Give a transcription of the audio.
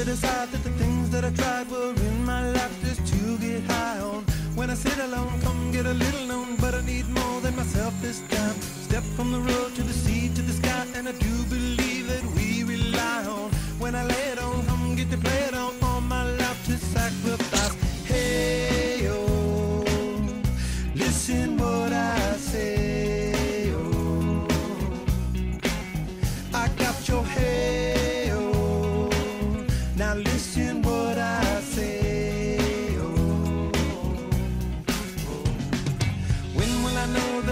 to decide that the things that I tried were in my life just to get high on. When I sit alone, come get a little known, but I need more than myself this time. Step from the road to the sea to the sky, and I do believe that we rely on. When I lay it on, come get to play it on, all my life to sacrifice. Hey, oh, listen what I say, oh, I got your hey, oh, now listen what I say, oh, oh. When will I know that